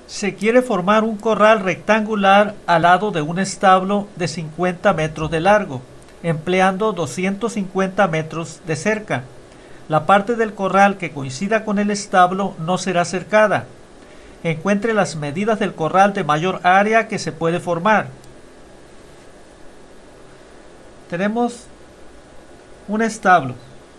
Se quiere formar un corral rectangular al lado de un establo de 50 metros de largo, empleando 250 metros de cerca. La parte del corral que coincida con el establo no será cercada. Encuentre las medidas del corral de mayor área que se puede formar. Tenemos un establo.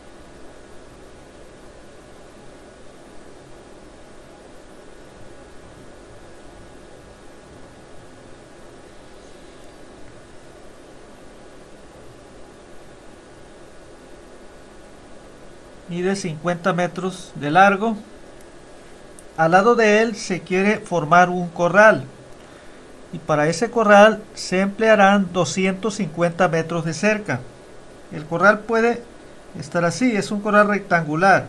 Mide 50 metros de largo. Al lado de él se quiere formar un corral. Y para ese corral se emplearán 250 metros de cerca. El corral puede estar así, es un corral rectangular.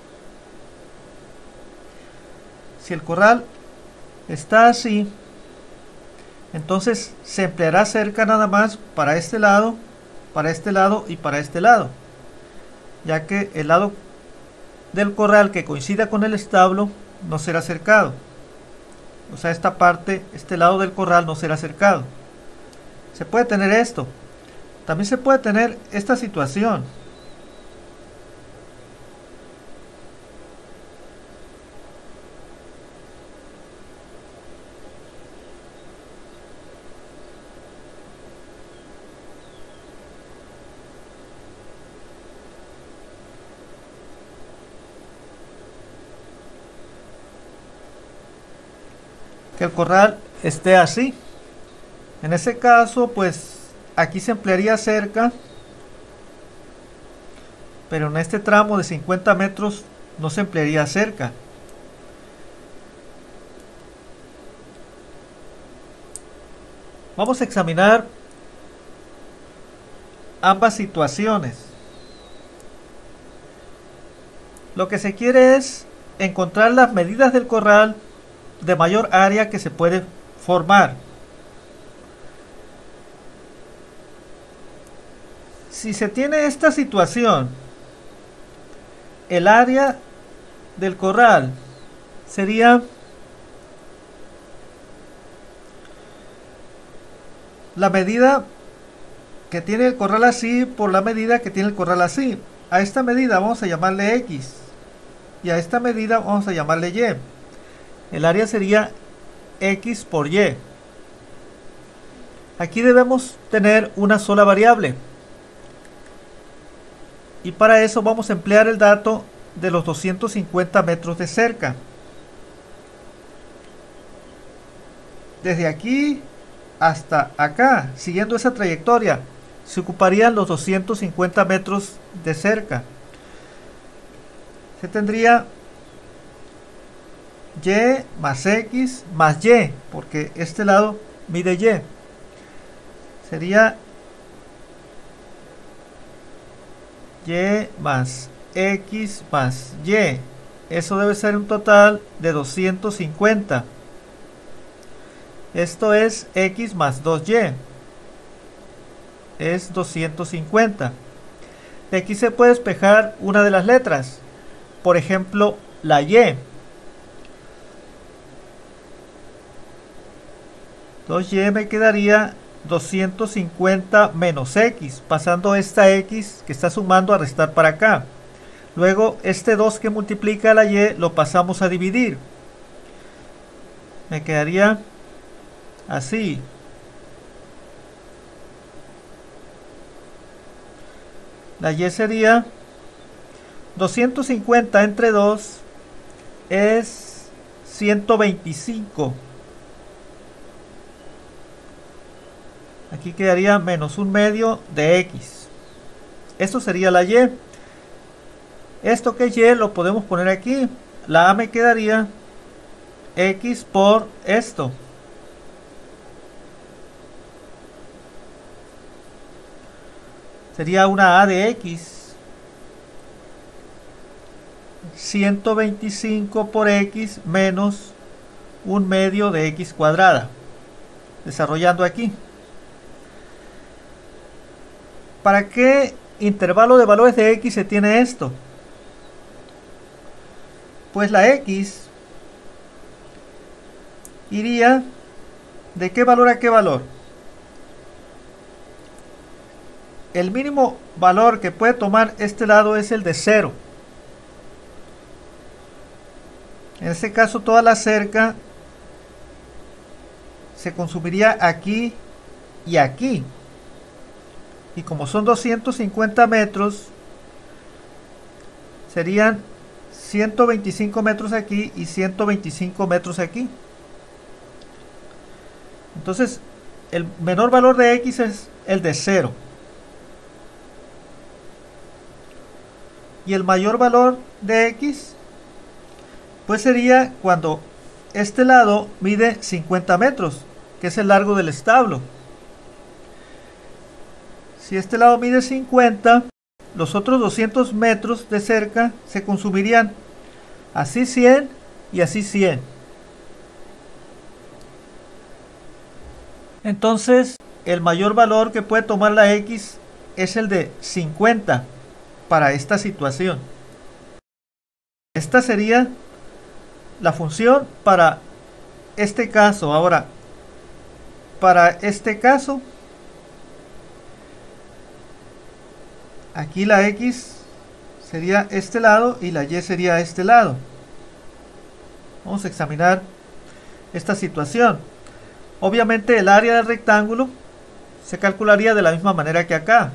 Si el corral está así, entonces se empleará cerca nada más para este lado y para este lado, ya que el lado del corral que coincida con el establo no será cercado. O sea, esta parte, este lado del corral no será cercado. Se puede tener esto. También se puede tener esta situación. Que el corral esté así. En ese caso, pues aquí se emplearía cerca, pero en este tramo de 50 metros no se emplearía cerca. Vamos a examinar ambas situaciones. Lo que se quiere es encontrar las medidas del corral de mayor área que se puede formar. Si se tiene esta situación, el área del corral sería la medida que tiene el corral así por la medida que tiene el corral así. A esta medida vamos a llamarle X y a esta medida vamos a llamarle Y. El área sería X por Y. Aquí debemos tener una sola variable. Y para eso vamos a emplear el dato de los 250 metros de cerca. Desde aquí hasta acá, siguiendo esa trayectoria, se ocuparían los 250 metros de cerca. Se tendría Y más X más Y, porque este lado mide Y. Sería Y más X más Y. Eso debe ser un total de 250. Esto es X más 2Y. Es 250. De aquí se puede despejar una de las letras. Por ejemplo, la Y. 2Y me quedaría 250 menos X, pasando esta X que está sumando a restar para acá. Luego este 2 que multiplica la Y lo pasamos a dividir. Me quedaría así. La Y sería 250 entre 2 es 125. Aquí quedaría menos un medio de X. Esto sería la Y. Esto que es Y lo podemos poner aquí. La A me quedaría X por esto. Sería una A de X. 125 por X menos un medio de X cuadrada. Desarrollando aquí. ¿Para qué intervalo de valores de X se tiene esto? Pues la X iría de qué valor a qué valor. El mínimo valor que puede tomar este lado es el de 0. En este caso toda la cerca se consumiría aquí y aquí. Y como son 250 metros, serían 125 metros aquí y 125 metros aquí. Entonces, el menor valor de x es el de 0. Y el mayor valor de x, pues sería cuando este lado mide 50 metros, que es el largo del establo. Si este lado mide 50, los otros 200 metros de cerca se consumirían así 100 y así 100. Entonces, el mayor valor que puede tomar la x es el de 50 para esta situación. Esta sería la función para este caso. Ahora, para este caso, aquí la x sería este lado y la y sería este lado. Vamos a examinar esta situación. Obviamente el área del rectángulo se calcularía de la misma manera que acá.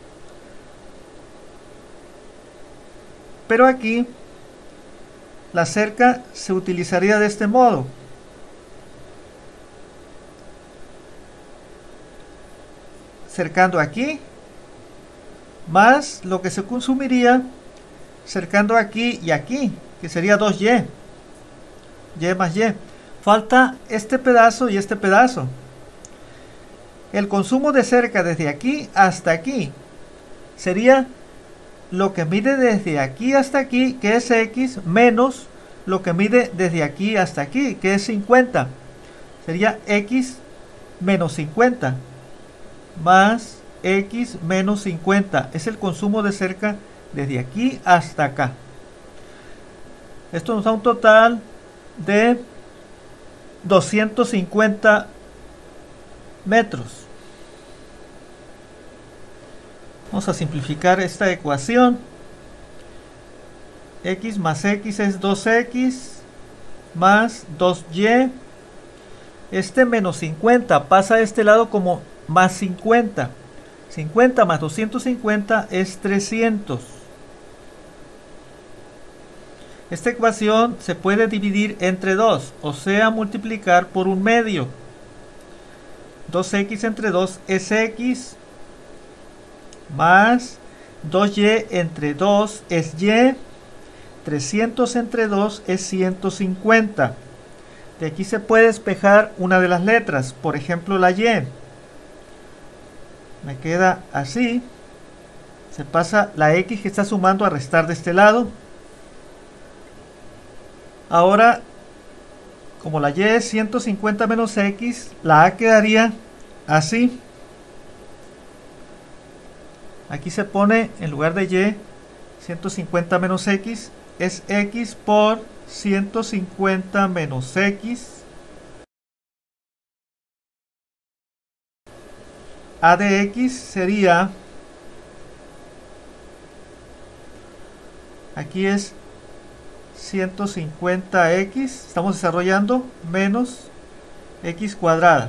Pero aquí la cerca se utilizaría de este modo. Cercando aquí, más lo que se consumiría cercando aquí y aquí, que sería 2y. Y más y. Falta este pedazo y este pedazo. El consumo de cerca desde aquí hasta aquí sería lo que mide desde aquí hasta aquí, que es x, menos lo que mide desde aquí hasta aquí, que es 50. Sería x menos 50 más x menos 50. Es el consumo de cerca desde aquí hasta acá. Esto nos da un total de 250 metros. Vamos a simplificar esta ecuación. X más x es 2x más 2y. Este menos 50 pasa a este lado como más 50. 50 más 250 es 300. Esta ecuación se puede dividir entre 2, o sea, multiplicar por un medio. 2x entre 2 es x, más 2y entre 2 es y, 300 entre 2 es 150. De aquí se puede despejar una de las letras, por ejemplo la y. Me queda así. Se pasa la x que está sumando a restar de este lado. Ahora, como la y es 150 menos x, la a quedaría así. Aquí se pone, en lugar de y, 150 menos x, es x por 150 menos x. A de x sería, aquí es 150x, estamos desarrollando, menos x cuadrada.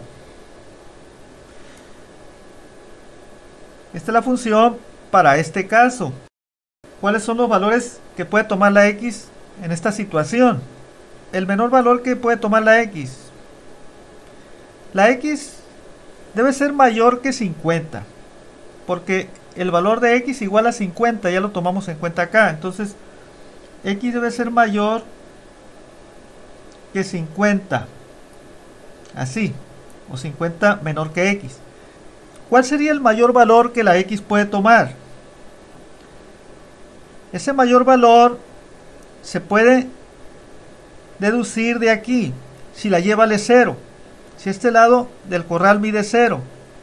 Esta es la función para este caso. ¿Cuáles son los valores que puede tomar la x en esta situación? El menor valor que puede tomar la x. La x debe ser mayor que 50, porque el valor de x igual a 50, ya lo tomamos en cuenta acá. Entonces, x debe ser mayor que 50, así, o 50 menor que x. ¿Cuál sería el mayor valor que la x puede tomar? Ese mayor valor se puede deducir de aquí, si la y vale 0. Si este lado del corral mide 0.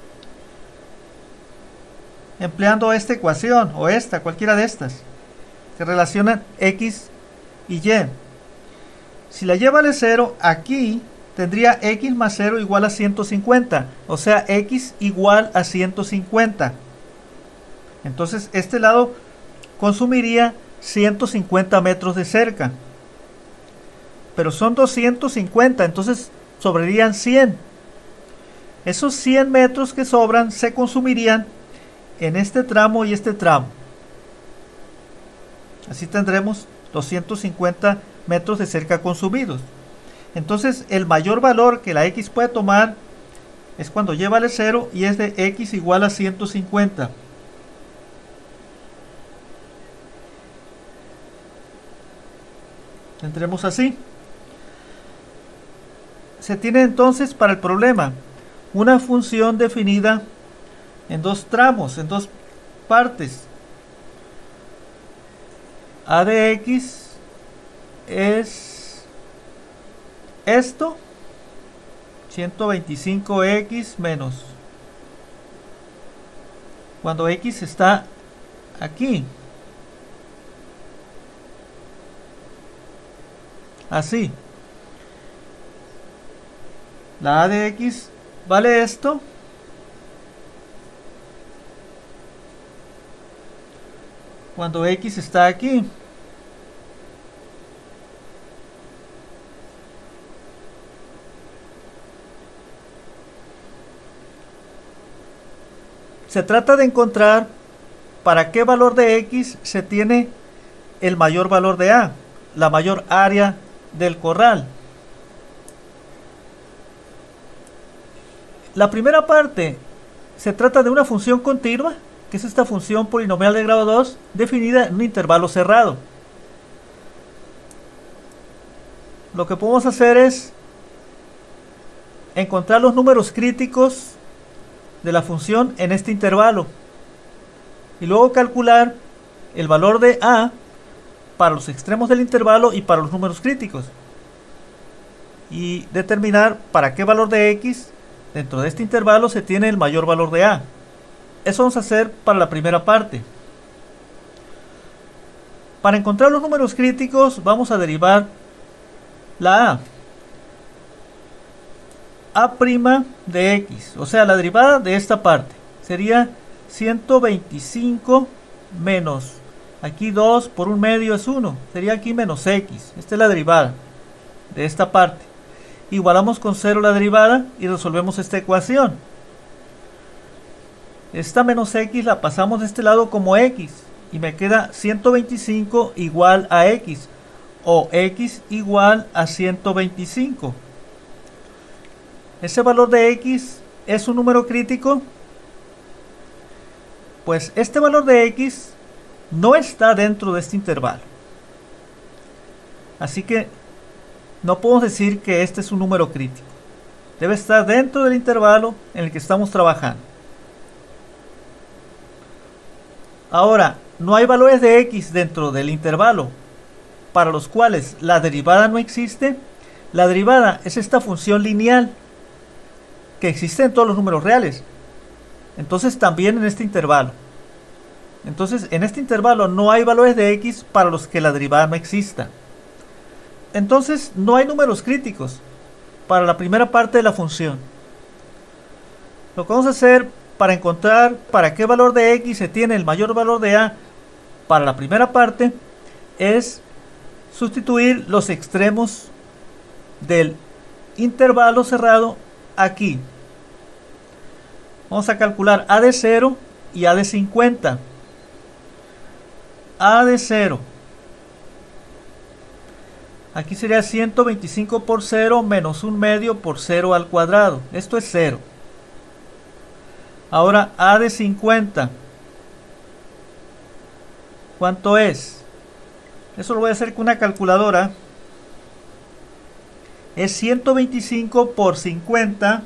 Empleando esta ecuación, o esta, cualquiera de estas, que relacionan x y y. Si la y vale 0, aquí tendría x más 0 igual a 150, o sea, x igual a 150. Entonces este lado consumiría 150 metros de cerca, pero son 250, entonces sobrarían 100. Esos 100 metros que sobran se consumirían en este tramo y este tramo. Así tendremos 250 metros de cerca consumidos. Entonces el mayor valor que la x puede tomar es cuando lleva el 0 y es de x igual a 150. Tendremos así. Se tiene entonces para el problema una función definida en dos tramos, en dos partes. A de x es esto, 125x menos, cuando x está aquí, así. La a de x vale esto, cuando x está aquí. Se trata de encontrar para qué valor de x se tiene el mayor valor de a, la mayor área del corral. La primera parte se trata de una función continua, que es esta función polinomial de grado 2, definida en un intervalo cerrado. Lo que podemos hacer es encontrar los números críticos de la función en este intervalo y luego calcular el valor de a para los extremos del intervalo y para los números críticos, y determinar para qué valor de x dentro de este intervalo se tiene el mayor valor de a. Eso vamos a hacer para la primera parte. Para encontrar los números críticos vamos a derivar la a' de x, o sea, la derivada de esta parte sería 125 menos, aquí 2 por un medio es 1, sería aquí menos x. Esta es la derivada de esta parte. Igualamos con 0 la derivada y resolvemos esta ecuación. Esta menos x la pasamos de este lado como x y me queda 125 igual a x, o x igual a 125. ¿Ese valor de x es un número crítico? Pues este valor de x no está dentro de este intervalo. Así que no podemos decir que este es un número crítico. Debe estar dentro del intervalo en el que estamos trabajando. Ahora, no hay valores de x dentro del intervalo para los cuales la derivada no existe. La derivada es esta función lineal que existe en todos los números reales. Entonces también en este intervalo. Entonces en este intervalo no hay valores de x para los que la derivada no exista. Entonces no hay números críticos para la primera parte de la función. Lo que vamos a hacer para encontrar para qué valor de x se tiene el mayor valor de a para la primera parte es sustituir los extremos del intervalo cerrado aquí. Vamos a calcular a de 0 y a de 50. A de 0. Aquí sería 125 por 0 menos un medio por 0 al cuadrado. Esto es 0. Ahora a de 50. ¿Cuánto es? Eso lo voy a hacer con una calculadora. Es 125 por 50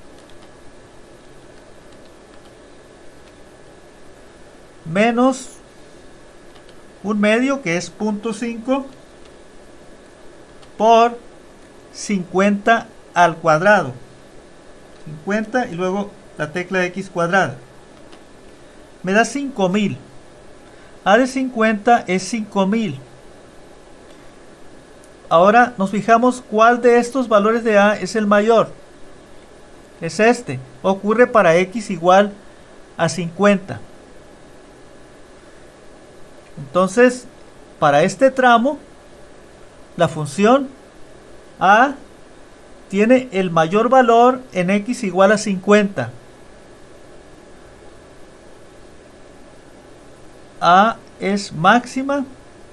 menos un medio, que es 0.5, por 50 al cuadrado. 50 y luego la tecla x cuadrada. Me da 5000. A de 50 es 5000. Ahora nos fijamos cuál de estos valores de A es el mayor. Es este. Ocurre para x igual a 50. Entonces, para este tramo, la función A tiene el mayor valor en x igual a 50. A es máxima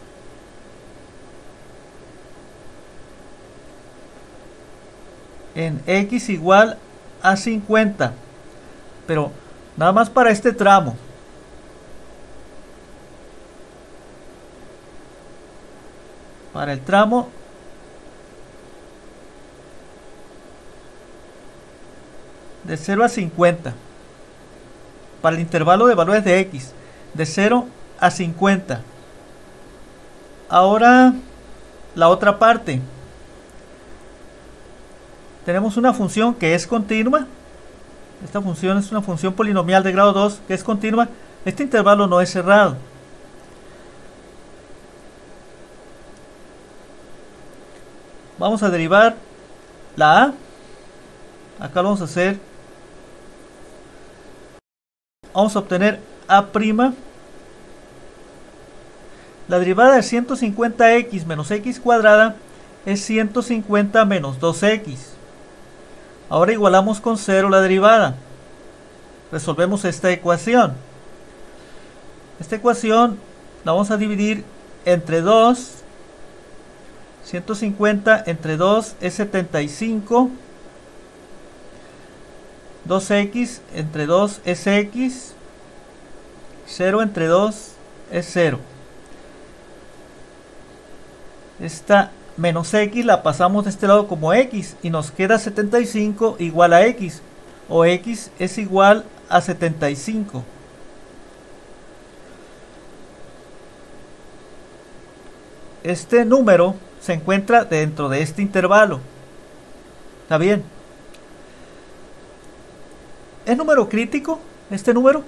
en x igual a 50, pero nada más para este tramo. Para el tramo de 0 a 50, para el intervalo de valores de x, de 0 a 50. Ahora la otra parte. Tenemos una función que es continua. Esta función es una función polinomial de grado 2 que es continua. Este intervalo no es cerrado. Vamos a derivar la A. Acá lo vamos a hacer. Vamos a obtener A'. La derivada de 150x menos x cuadrada es 150 menos 2x. Ahora igualamos con 0 la derivada. Resolvemos esta ecuación. Esta ecuación la vamos a dividir entre 2. 150 entre 2 es 75. 2x entre 2 es x. 0 entre 2 es 0. Esta menos x la pasamos de este lado como x y nos queda 75 igual a x, o x es igual a 75. Este número se encuentra dentro de este intervalo. ¿Está bien? ¿Es número crítico este número?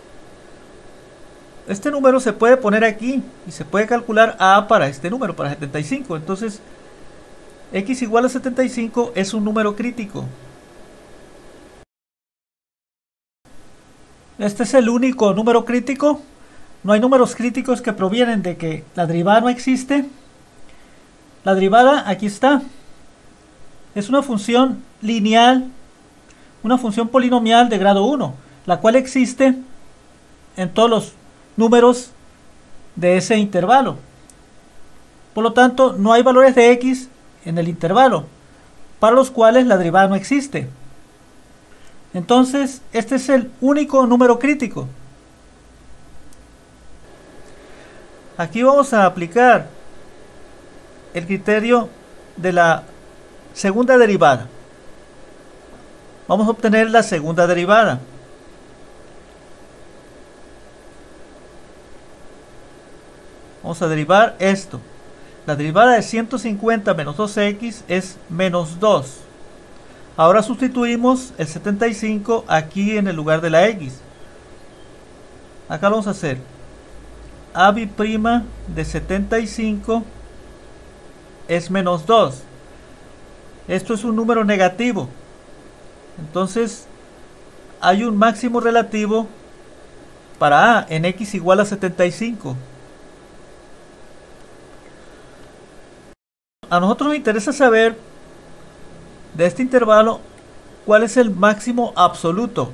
Este número se puede poner aquí y se puede calcular A para este número, para 75. Entonces, x igual a 75 es un número crítico. Este es el único número crítico. No hay números críticos que provienen de que la derivada no existe. La derivada aquí está. Es una función lineal, una función polinomial de grado 1, la cual existe en todos los números de ese intervalo. Por lo tanto, no hay valores de x en el intervalo para los cuales la derivada no existe. Entonces, este es el único número crítico. Aquí vamos a aplicar el criterio de la segunda derivada. Vamos a obtener la segunda derivada. Vamos a derivar esto. La derivada de 150 menos 2x es menos 2. Ahora sustituimos el 75 aquí en el lugar de la x. Acá lo vamos a hacer. A' de 75 es menos 2. Esto es un número negativo. Entonces, hay un máximo relativo para A en x igual a 75. A nosotros nos interesa saber de este intervalo cuál es el máximo absoluto.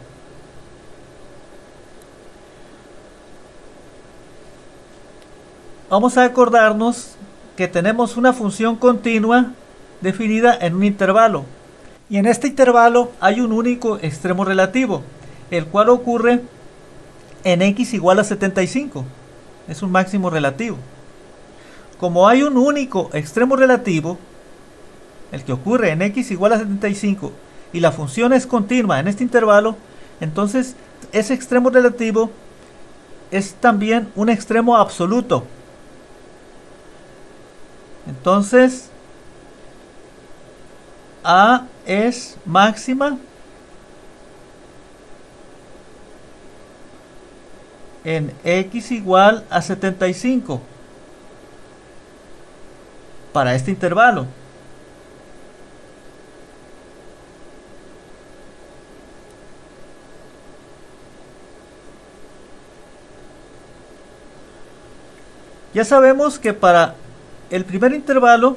Vamos a acordarnos que tenemos una función continua definida en un intervalo. Y en este intervalo hay un único extremo relativo, el cual ocurre en x igual a 75. Es un máximo relativo. Como hay un único extremo relativo, el que ocurre en x igual a 75, y la función es continua en este intervalo, entonces ese extremo relativo es también un extremo absoluto. Entonces, A es máxima en x igual a 75. para este intervalo. Ya sabemos que para el primer intervalo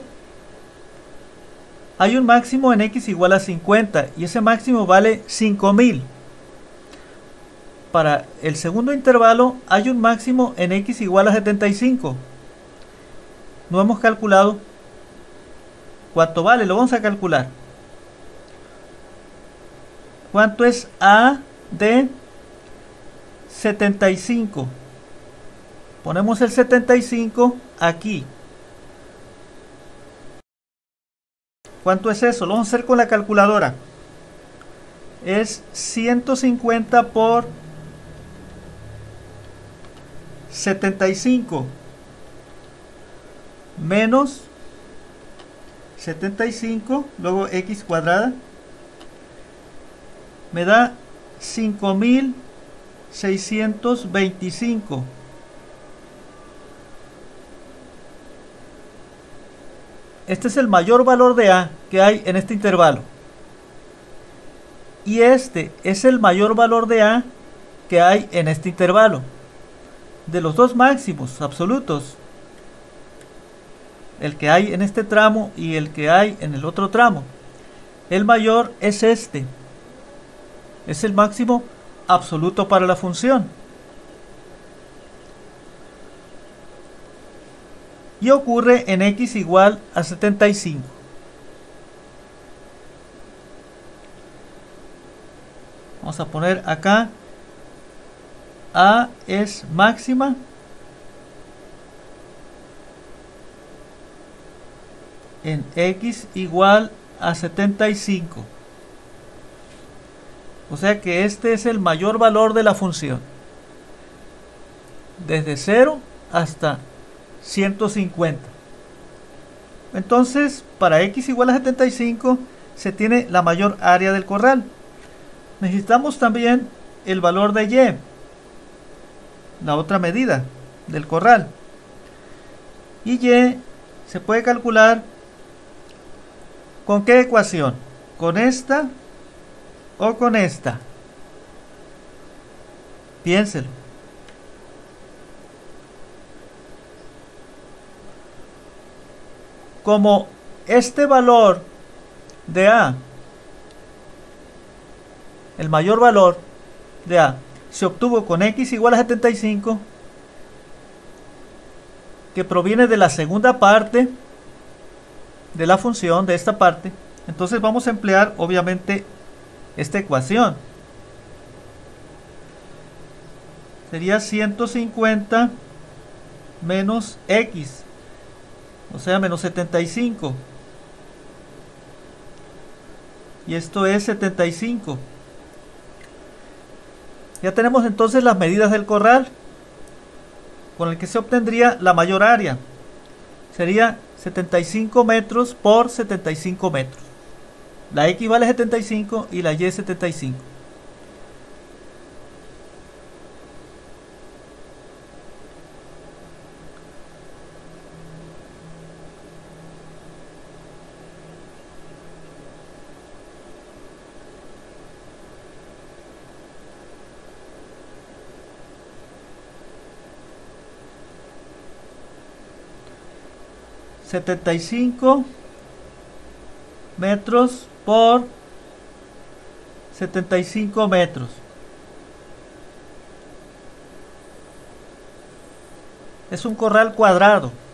hay un máximo en x igual a 50 y ese máximo vale 5000. Para el segundo intervalo hay un máximo en x igual a 75. No hemos calculado cuánto vale, lo vamos a calcular. ¿Cuánto es a de 75? Ponemos el 75 aquí. ¿Cuánto es eso? Lo vamos a hacer con la calculadora. Es 150 por 75 menos 75, luego x cuadrada, me da 5625. Este es el mayor valor de A que hay en este intervalo. Y este es el mayor valor de A que hay en este intervalo. De los dos máximos absolutos, el que hay en este tramo y el que hay en el otro tramo, el mayor es este. Es el máximo absoluto para la función. Y ocurre en x igual a 75. Vamos a poner acá A es máxima en x igual a 75. O sea que este es el mayor valor de la función, desde 0 hasta 150. Entonces, para x igual a 75 se tiene la mayor área del corral. Necesitamos también el valor de y, la otra medida del corral. Y y se puede calcular ¿con qué ecuación? ¿Con esta o con esta? Piénselo. Como este valor de A, el mayor valor de A, se obtuvo con x igual a 75, que proviene de la segunda parte de la función, de esta parte, entonces vamos a emplear obviamente esta ecuación. Sería 150 menos x, o sea, menos 75. Y esto es 75. Ya tenemos entonces las medidas del corral, con el que se obtendría la mayor área. Sería 75 metros por 75 metros. La x vale 75 y la y 75. ...75 metros por 75 metros. Es un corral cuadrado.